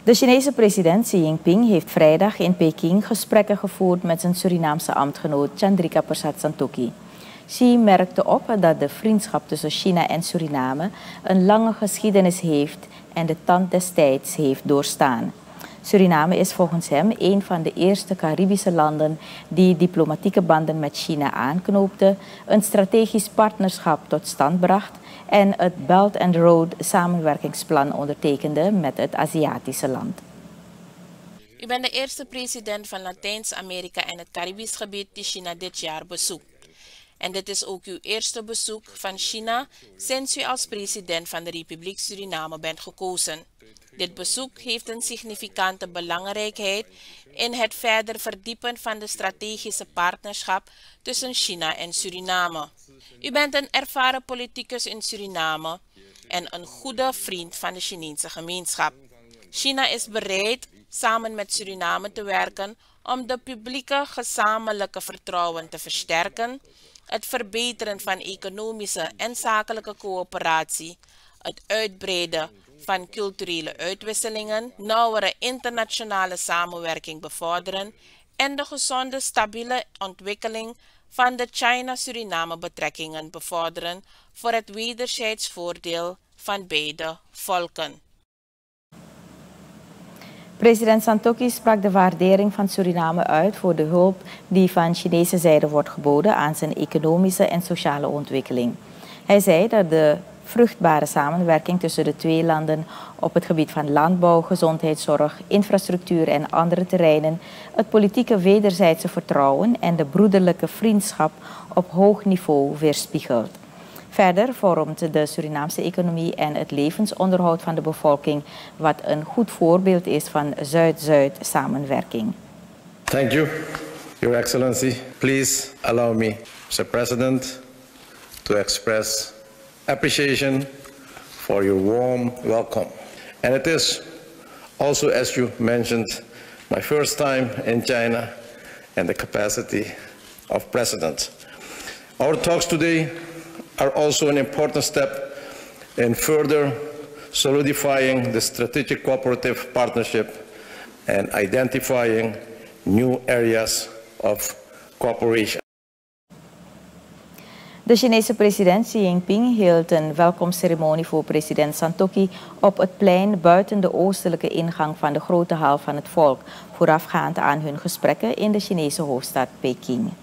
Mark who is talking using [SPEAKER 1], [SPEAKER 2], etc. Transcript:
[SPEAKER 1] De Chinese president Xi Jinping heeft vrijdag in Peking gesprekken gevoerd met zijn Surinaamse ambtgenoot Chandrika Persat Santokhi. Xi merkte op dat de vriendschap tussen China en Suriname een lange geschiedenis heeft en de tand des tijds heeft doorstaan. Suriname is volgens hem een van de eerste Caribische landen die diplomatieke banden met China aanknoopte, een strategisch partnerschap tot stand bracht en het Belt and Road samenwerkingsplan ondertekende met het Aziatische land.
[SPEAKER 2] U bent de eerste president van Latijns-Amerika en het Caribisch gebied die China dit jaar bezoekt. En dit is ook uw eerste bezoek van China sinds u als president van de Republiek Suriname bent gekozen. Dit bezoek heeft een significante belangrijkheid in het verder verdiepen van de strategische partnerschap tussen China en Suriname. U bent een ervaren politicus in Suriname en een goede vriend van de Chinese gemeenschap. China is bereid samen met Suriname te werken om de publieke gezamenlijke vertrouwen te versterken, het verbeteren van economische en zakelijke coöperatie, het uitbreiden van culturele uitwisselingen, nauwere internationale samenwerking bevorderen en de gezonde, stabiele ontwikkeling van de China-Suriname betrekkingen bevorderen voor het wederzijds voordeel van beide volken.
[SPEAKER 1] President Santokhi sprak de waardering van Suriname uit voor de hulp die van Chinese zijde wordt geboden aan zijn economische en sociale ontwikkeling. Hij zei dat de vruchtbare samenwerking tussen de twee landen op het gebied van landbouw, gezondheidszorg, infrastructuur en andere terreinen het politieke wederzijdse vertrouwen en de broederlijke vriendschap op hoog niveau weerspiegelt. Verder vormt de Surinaamse economie en het levensonderhoud van de bevolking wat een goed voorbeeld is van Zuid-Zuid samenwerking.
[SPEAKER 3] Thank you, Your Excellency. Please allow me, Mr. President, to express appreciation for your warm welcome. And it is also, as you mentioned, my first time in China in the capacity of President. Our talks today are also an important step in further solidifying the strategic cooperative partnership and identifying new areas of cooperation.
[SPEAKER 1] De Chinese president Xi Jinping hield een welkomstceremonie voor president Santokhi op het plein buiten de oostelijke ingang van de grote hal van het volk, voorafgaand aan hun gesprekken in de Chinese hoofdstad Peking.